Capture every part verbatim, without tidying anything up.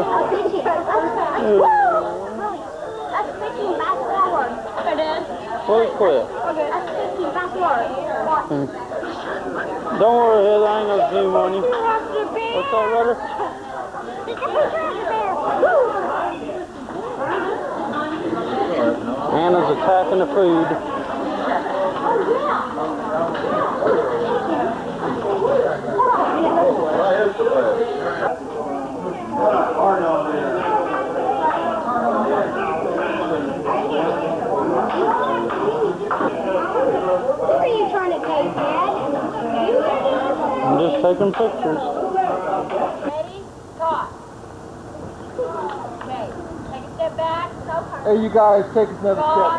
That's sticking back forward. It is. Well, quit. Okay. That's sticking back forward. Hmm. Don't worry, Heather. I ain't no zoom on you. What's that, Rudder? Anna's attacking the food. What are you trying to take, Dad? I'm just taking pictures. Ready? Talk. Okay. Take a step back. Hey, you guys, take another step back.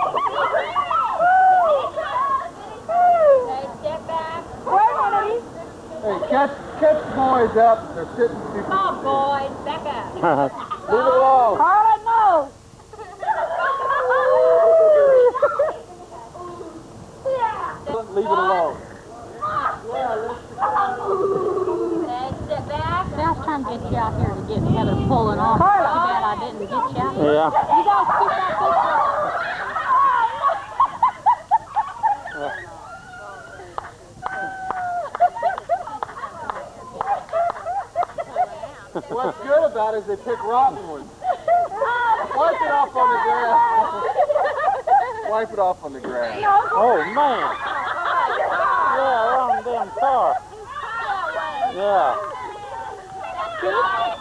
Okay, step back. Hey, catch, catch the boys up. They're sitting too Come on, boys. Back up. Leave it alone. Carla, no. Leave it alone. Okay, step back. I was trying to get you out here to get Heather pulling off. Too bad I didn't get you out here. Yeah. You guys keep that What's good about it is they pick rotten ones. Wipe it off on the grass. Wipe it off on the grass. Oh, man. Yeah, wrong damn car. Yeah.